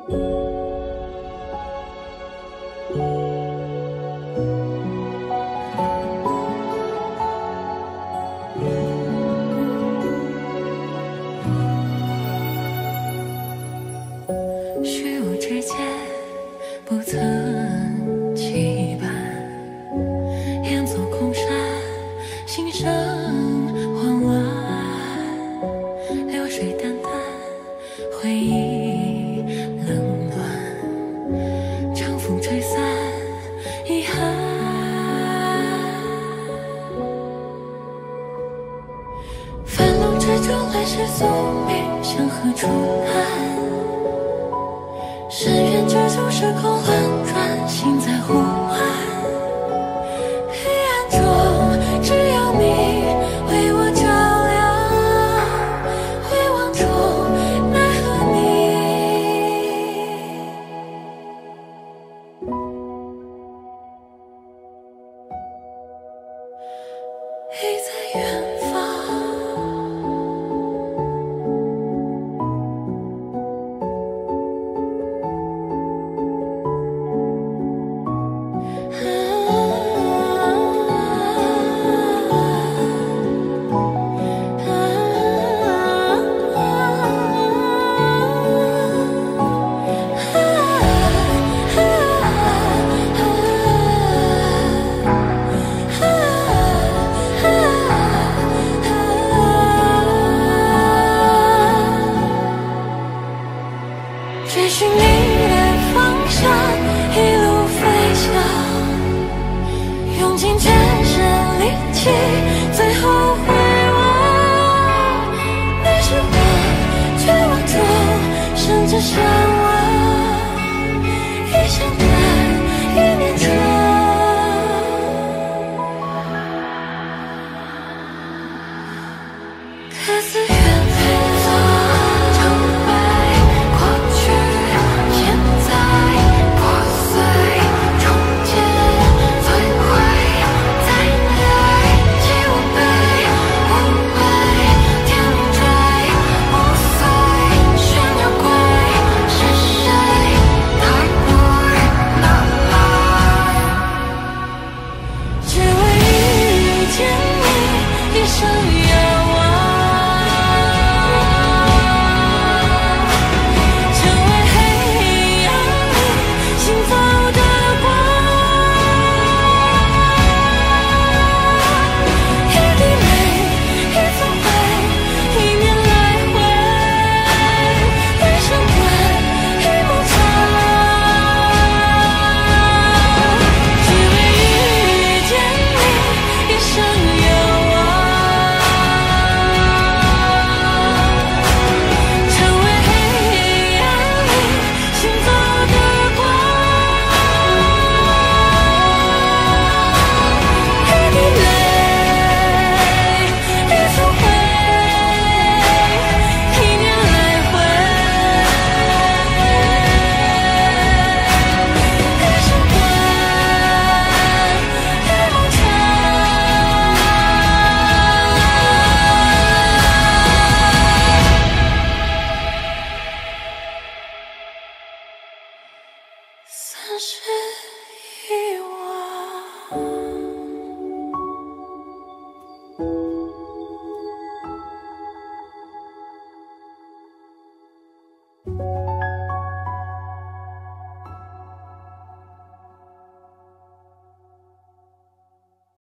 虚无之间不曾期盼，远走空山，心生慌乱，流水淡淡，回忆冷暖，长风吹散遗憾。繁笼之中来时宿命，向何处安？深渊之中，时空轮转，心在呼唤。黑暗中，只有你为我照亮。回望中，奈何你已在远方。追寻你的方向，一路飞翔，用尽全身力气，最后回望。你是我绝望中甚至向往，一相伴，一念长。各自远飞走。散失遗忘。